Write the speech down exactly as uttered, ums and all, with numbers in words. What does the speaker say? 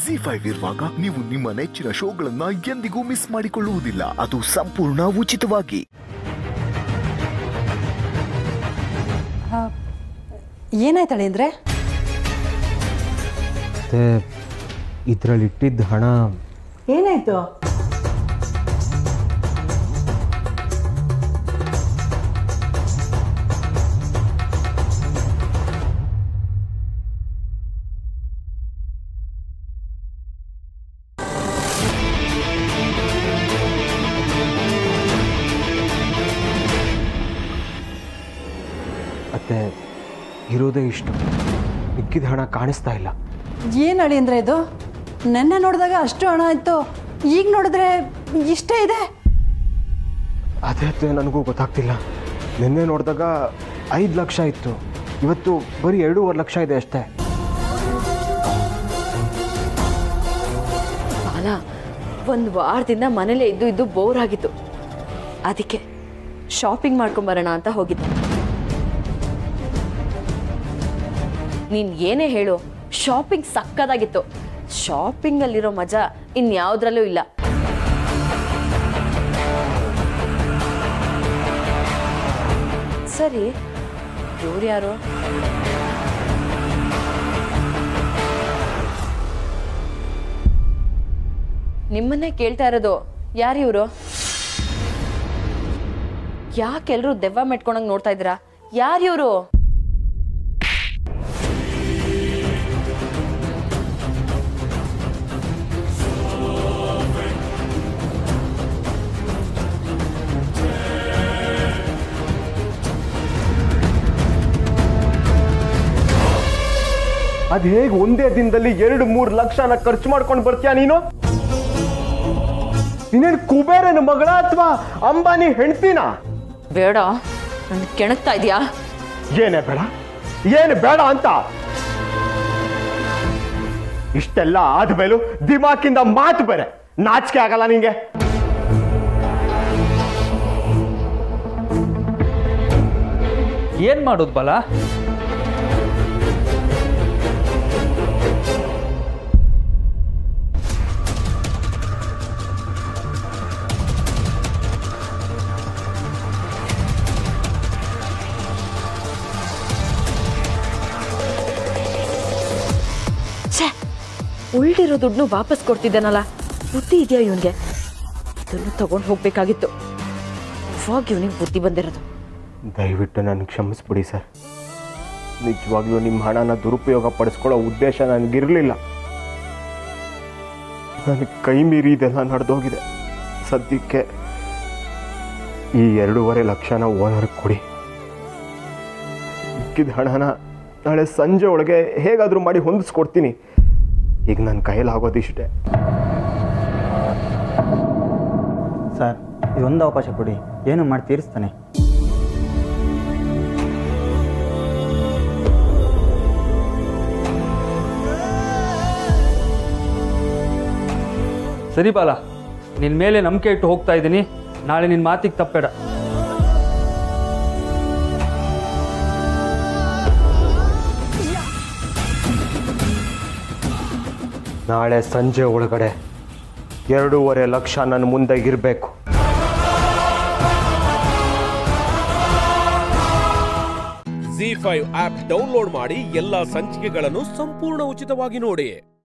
G five ಇರುವಾಗ ನೀವು ನಿಮ್ಮ ನೆಚ್ಚಿನ ಶೋಗಳನ್ನ ಎಂದಿಗೂ ಮಿಸ್ ಮಾಡಿಕೊಳ್ಳುವುದಿಲ್ಲ, ಅದು ಸಂಪೂರ್ಣ ಉಚಿತವಾಗಿ. ಏನಾಯ್ತಳೆ ಅಂದ್ರೆ ಇದ್ರಲ್ಲಿ ಇಟ್ಟಿದ್ದ ಹಣ ಏನಾಯ್ತು? ಮತ್ತೆ ಇರೋದೇ ಇಷ್ಟು, ಮಿಕ್ಕಿದ ಹಣ ಕಾಣಿಸ್ತಾ ಇಲ್ಲ. ಏನು ಅಳಿ ಅಂದ್ರೆ ಇದು? ನೆನ್ನೆ ನೋಡಿದಾಗ ಅಷ್ಟು ಹಣ ಇತ್ತು, ಈಗ ನೋಡಿದ್ರೆ ಇಷ್ಟೇ ಇದೆ. ಅದೇ ನನಗೂ ಗೊತ್ತಾಗ್ತಿಲ್ಲ. ನಿನ್ನೆ ನೋಡಿದಾಗ ಐದು ಲಕ್ಷ ಇತ್ತು, ಇವತ್ತು ಬರೀ ಎರಡೂವರೆ ಲಕ್ಷ ಇದೆ ಅಷ್ಟೇ. ಬಾಲ, ಒಂದು ವಾರದಿಂದ ಮನೇಲೇ ಇದ್ದು ಇದ್ದು ಬೋರ್ ಆಗಿತ್ತು, ಅದಕ್ಕೆ ಶಾಪಿಂಗ್ ಮಾಡ್ಕೊಂಬರೋಣ ಅಂತ ಹೋಗಿದ್ದೆ. ನೀನ್ ಏನೇ ಹೇಳು, ಶಾಪಿಂಗ್ ಸಕ್ಕದಾಗಿತ್ತು. ಶಾಪಿಂಗ್ ಅಲ್ಲಿರೋ ಮಜಾ ಇನ್ಯಾವುದ್ರಲ್ಲೂ ಇಲ್ಲ. ಸರಿ, ಇವ್ರು ಯಾರು? ನಿಮ್ಮನ್ನೇ ಕೇಳ್ತಾ ಇರೋದು. ಯಾರು ಇವರು? ಯಾಕೆಲ್ರು ದೆವ್ವ ಮೆಟ್ಕೊಂಡಂಗ್ ನೋಡ್ತಾ ಇದ್ದೀರಾ? ಯಾರು ಇವರು? ಅದು ಹೇಗೆ ಒಂದೇ ದಿನದಲ್ಲಿ ಎರಡು ಮೂರು ಲಕ್ಷನ ಖರ್ಚು ಮಾಡ್ಕೊಂಡು ಬರ್ತೀಯ ನೀನು? ನೀನೇನು ಕುಬೇರನ ಮಗಳ ಅಥವಾ ಅಂಬಾನಿ ಹೆಂಡ್ತಿನ? ಬೇಡ, ನನ್ ಕೆಣಕ್ತಾ ಇದೆಯಾ? ಏನೇ ಬೇಡ, ಏನು ಬೇಡ ಅಂತ? ಇಷ್ಟೆಲ್ಲ ಆದ್ಮೇಲೂ ದಿಮಾಕಿಂದ ಮಾತು ಬೇರೆ, ನಾಚಿಕೆ ಆಗಲ್ಲ ನಿಂಗೆ? ಏನ್ ಮಾಡೋದು ಬಲ? ಉಳ್ಳಿರೋ ದುಡ್ಡು ವಾಪಸ್ ಕೊಡ್ತಿದ್ದಾನಲ್ಲ, ಬುದ್ಧಿ ಇದೆಯಾ ಇವನ್ಗೆ? ಇದನ್ನು ತಗೊಂಡು ಹೋಗ್ಬೇಕಾಗಿತ್ತು. ಇವಾಗ ಇವನಿಗೆ ಬುದ್ಧಿ ಬಂದಿರೋದು. ದಯವಿಟ್ಟು ನನಗೆ ಕ್ಷಮಿಸ್ಬಿಡಿ ಸರ್. ನಿಜವಾಗ್ಲೂ ನಿಮ್ಮ ಹಣನ ದುರುಪಯೋಗ ಪಡಿಸ್ಕೊಳ್ಳೋ ಉದ್ದೇಶ ನನಗಿರಲಿಲ್ಲ. ನನಗೆ ಕೈ ಮೀರಿ ಇದೆಲ್ಲ ನಡೆದೋಗಿದೆ. ಸದ್ಯಕ್ಕೆ ಈ ಎರಡೂವರೆ ಲಕ್ಷನ ಓನರ್ಗೆ ಕೊಡಿ. ಮಿಕ್ಕಿದ ಹಣನ ನಾಳೆ ಸಂಜೆ ಒಳಗೆ ಹೇಗಾದರೂ ಮಾಡಿ ಹೊಂದಿಸ್ಕೊಡ್ತೀನಿ. ಈಗ ನನ್ನ ಕೈಲಾಗೋದಿಷ್ಟೇ. ಸರ್, ಇದೊಂದು ಅವಕಾಶ ಕೊಡಿ, ಏನು ಮಾಡಿ ತೀರಿಸ್ತಾನೆ. ಸರಿ ಬಾಲ, ನಿನ್ನ ಮೇಲೆ ನಂಬಿಕೆ ಇಟ್ಟು ಹೋಗ್ತಾ ಇದ್ದೀನಿ. ನಾಳೆ ನಿನ್ನ ಮಾತಿಗೆ ತಪ್ಪಬೇಡ. ನಾಳೆ ಸಂಜೆ ಒಳಗಡೆ ಎರಡೂವರೆ ಲಕ್ಷ ನನ್ನ ಮುಂದೆ ಇರಬೇಕು. ಜಿ ಫೈವ್ ಆಪ್ ಡೌನ್ಲೋಡ್ ಮಾಡಿ ಎಲ್ಲಾ ಸಂಚಿಕೆಗಳನ್ನು ಸಂಪೂರ್ಣ ಉಚಿತವಾಗಿ ನೋಡಿ.